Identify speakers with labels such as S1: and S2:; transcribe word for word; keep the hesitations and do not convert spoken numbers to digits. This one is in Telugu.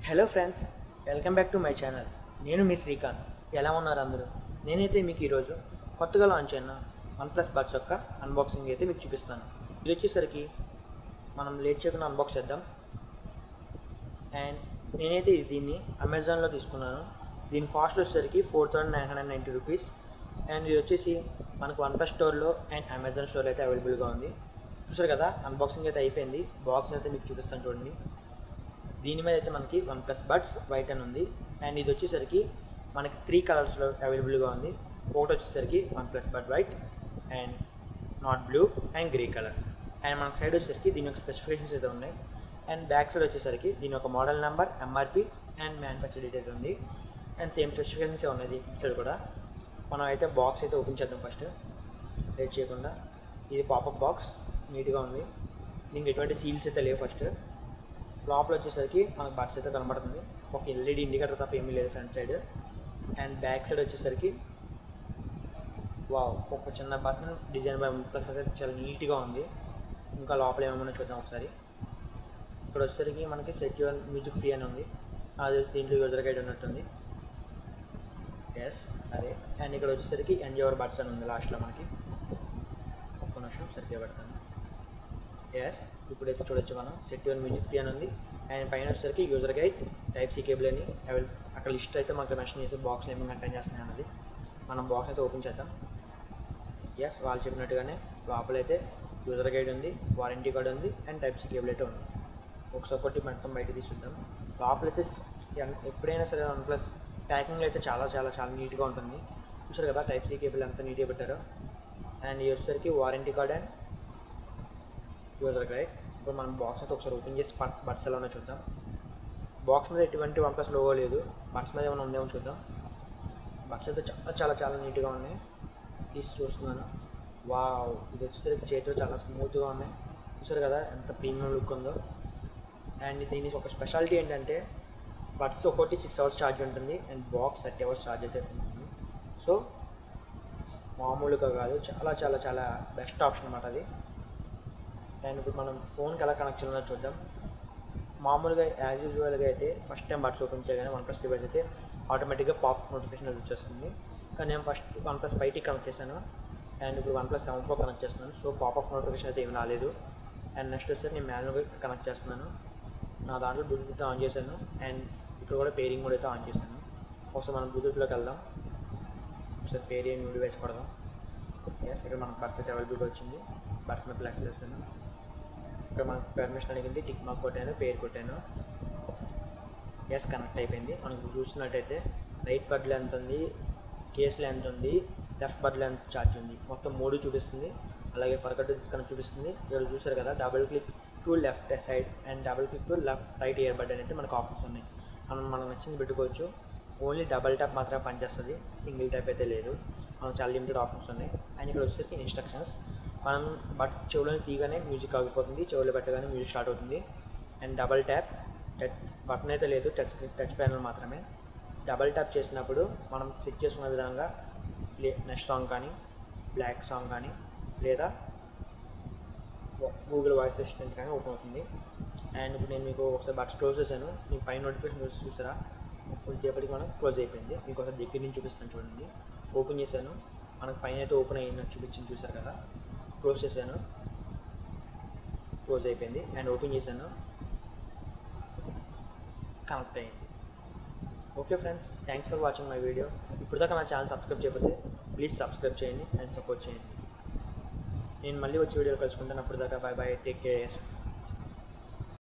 S1: Hello friends, welcome back to my channel. నేను మీ శ్రీకాంత్. ఎలా ఉన్నారు అందరూ? నేనైతే మీకు ఈరోజు కొత్తగా లాంచ్ అయిన వన్ ప్లస్ బడ్స్ యొక్క అన్బాక్సింగ్ అయితే మీకు చూపిస్తాను. ఇది వచ్చేసరికి మనం లేట్ చేయకుండా అన్బాక్స్ చేద్దాం. అండ్ నేనైతే దీన్ని అమెజాన్లో తీసుకున్నాను. దీని కాస్ట్ వచ్చేసరికి four thousand nine hundred ninety rupees. And ఇది వచ్చేసి మనకు వన్ ప్లస్ స్టోర్లో అండ్ అమెజాన్ స్టోర్లో అయితే అవైలబుల్గా ఉంది. చూసారు కదా, అన్బాక్సింగ్ అయితే అయిపోయింది. బాక్స్ అయితే మీకు చూపిస్తాను చూడండి. దీని మీద అయితే మనకి వన్ ప్లస్ బడ్స్ వైట్ అని ఉంది. అండ్ ఇది వచ్చేసరికి మనకి త్రీ కలర్స్లో అవైలబుల్గా ఉంది. ఒకటి వచ్చేసరికి one plus bud white and not blue and grey colour. And మనకి సైడ్ వచ్చేసరికి దీని యొక్క స్పెసిఫికేషన్స్ అయితే ఉన్నాయి. అండ్ బ్యాక్ సైడ్ వచ్చేసరికి దీని యొక్క model number, MRP and manufacture details ఉంది. అండ్ సేమ్ స్పెసిఫికేషన్స్ ఉన్నది ఇటు సైడ్ కూడా. మనం అయితే బాక్స్ అయితే ఓపెన్ చేద్దాం ఫస్ట్, లేట్ చేయకుండా. ఇది పాపప్ బాక్స్, నీట్గా ఉంది. దీనికి ఎటువంటి సీల్స్ అయితే లేవు. ఫస్ట్ లోపల వచ్చేసరికి మనకు బడ్స్ అయితే కనబడుతుంది. ఒక ఎల్ఈడి ఇండికేటర్ తప్ప ఏమీ లేదు front side. And back side వచ్చేసరికి వావ్, ఒక చిన్న బటన్ డిజైన్ బై ప్లస్ అయితే చాలా నీట్గా ఉంది. ఇంకా లోపల ఏమన్నా చూద్దాం ఒకసారి. ఇక్కడ వచ్చేసరికి మనకి సెట్ యువర్ మ్యూజిక్ ఫ్రీ అని ఉంది. అది దీంట్లో యూజర్ గైడ్ ఉన్నట్టుంది. ఎస్, అదే. అండ్ ఇక్కడ వచ్చేసరికి ఎండ్ యువర్ బడ్స్ అని ఉంది లాస్ట్లో మనకి. ఒక్క నిమిషం సరిగ్గా పెడతాను. ఎస్, ఇప్పుడైతే చూడొచ్చు మనం సెట్ యువర్ మ్యూజిక్ ఫ్రీ అని ఉంది. అండ్ పైన వచ్చేసరికి user guide, type C cable అని అవైలబుల్. అక్కడ లిస్ట్ అయితే మనకు మెన్షన్ చేసి బాక్స్లో ఏమైనా కంటైన్ చేస్తున్నాయి అన్నది. మనం బాక్స్ అయితే ఓపెన్ చేద్దాం. ఎస్, వాళ్ళు చెప్పినట్టుగానే లోపలైతే యూజర్ గైడ్ ఉంది, వారంటీ కార్డ్ ఉంది అండ్ టైప్ సి కేబుల్ అయితే ఉంది. ఒకసారి కొట్టి మొత్తం బయట తీసుకుందాం. లోపలైతే ఎప్పుడైనా సరే వన్ ప్లస్ ప్యాకింగ్ అయితే చాలా చాలా చాలా నీట్గా ఉంటుంది. చూసారు కదా టైప్ సి కేబుల్ ఎంత నీట్గా పెట్టారో. అండ్ ఇది వచ్చేసరికి warranty card and user guide. ఇప్పుడు మనం బాక్స్ అయితే ఒకసారి ఓపెన్ చేసి బడ్స్ ఎలా ఉన్నా చూద్దాం. బాక్స్ మీద ఎటువంటి వన్ ప్లస్ లోగో లేదు. బడ్స్ మీద ఏమైనా ఉందేమో చూద్దాం. బడ్స్ అయితే చాలా చాలా చాలా నీట్గా ఉన్నాయి. తీసి చూస్తున్నాను. వావ్, ఇది వచ్చేసరికి చేతిలో చాలా స్మూత్గా ఉన్నాయి. చూసారు కదా ఎంత ప్రీమియం లుక్ ఉందో. అండ్ దీని ఒక స్పెషాలిటీ ఏంటంటే బడ్స్ ఒకటి సిక్స్ అవర్స్ ఛార్జ్ ఉంటుంది and box thirty hours charge అయితే ఉంటుంది. సో మామూలుగా కాదు, చాలా చాలా చాలా బెస్ట్ ఆప్షన్ అన్నమాట అది. అండ్ ఇప్పుడు మనం ఫోన్కి ఎలా కనెక్ట్ చేయాలో చూద్దాం. మామూలుగా యాజ్ యూజువల్గా అయితే ఫస్ట్ టైం బడ్స్ ఓపెన్ చేయగానే వన్ ప్లస్ డివైస్ అయితే ఆటోమేటిక్గా పాప్ నోటిఫికేషన్ వచ్చేస్తుంది. కానీ నేను first one plus five T connect చేశాను. అండ్ ఇప్పుడు one plus seven pro connect చేస్తున్నాను. సో పాపప్ నోటిఫికేషన్ అయితే ఏమి రాలేదు. అండ్ నెక్స్ట్ వచ్చేసి నేను మాన్యువల్గా కనెక్ట్ చేస్తున్నాను. నా దాంట్లో బ్లూటూత్ ఆన్ చేశాను. అండ్ ఇక్కడ కూడా పేరింగ్ కూడా అయితే ఆన్ చేశాను. ఒకసారి మనం బ్లూటూత్లోకి వెళ్దాం. ఒకసారి పేరింగ్ న్యూ డివైస్ కొడదాం. ఎస్, ఇక్కడ మనకు బడ్స్ అయితే అవైలబుల్గా వచ్చింది. బడ్స్ మీద ప్లస్ చేశాను. ఇక్కడ మనకు పర్మిషన్ అడిగింది, టిక్ మార్క్ కొట్టాను, పేరు కొట్టాను. ఎస్, కనెక్ట్ అయిపోయింది. మనకు చూస్తున్నట్టయితే రైట్ బడ్లో ఎంత ఉంది, కేసులో ఎంత ఉంది, లెఫ్ట్ బడ్లో ఎంత ఛార్జ్ ఉంది, మొత్తం మూడు చూపిస్తుంది. అలాగే ఫర్గట్ టు డిస్కనెక్ట్ చూపిస్తుంది. ఇక్కడ చూసారు కదా, double click to left side and double click to left right ear bud అయితే మనకు ఆప్షన్స్ ఉన్నాయి. మనం మనకు నచ్చింది పెట్టుకోవచ్చు. ఓన్లీ డబల్ ట్యాప్ మాత్రమే పనిచేస్తుంది, సింగిల్ ట్యాప్ అయితే లేదు. మనం చాలా లిమిటెడ్ ఆప్షన్స్ ఉన్నాయి. అండ్ ఇక్కడ వచ్చేసరికి ఇన్స్ట్రక్షన్స్. మనం బట్ చెవులో తీయగానే మ్యూజిక్ ఆగిపోతుంది, చెవులో పెట్టగానే మ్యూజిక్ స్టార్ట్ అవుతుంది. And double tap, touch button అయితే లేదు, టచ్ టచ్ ప్యానల్ మాత్రమే. డబల్ ట్యాప్ చేసినప్పుడు మనం సెట్ చేసుకున్న విధంగా ప్లే నెక్స్ట్ సాంగ్ కానీ, బ్లాక్ సాంగ్ కానీ, లేదా గూగుల్ వాయిస్ అసిస్టెంట్ కానీ ఓపెన్ అవుతుంది. అండ్ ఇప్పుడు నేను మీకు ఒకసారి బట్స్ క్లోజ్ చేశాను. మీకు పైన నోటిఫికేషన్ చూసారా, కొంచెంసేపటికి మనం క్లోజ్ అయిపోయింది. మీకు ఒకసారి దగ్గర నుంచి చూపిస్తాను చూడండి. ఓపెన్ చేశాను, మనకు పైన అయితే ఓపెన్ అయ్యిందని చూపించింది, చూసారు కదా. క్లోజ్ చేశాను, క్లోజ్ అయిపోయింది. అండ్ ఓపెన్ చేశాను, కనెక్ట్ అయ్యింది. Okay friends, thanks for watching my video. ఇప్పుడు దాకా నా ఛానల్ సబ్స్క్రైబ్ చేయకపోతే ప్లీజ్ సబ్స్క్రైబ్ చేయండి అండ్ సపోర్ట్ చేయండి. నేను మళ్ళీ వచ్చే వీడియోలో కలుసుకుంటాను. అప్పుడు దాకా బాయ్ బాయ్, టేక్ కేర్.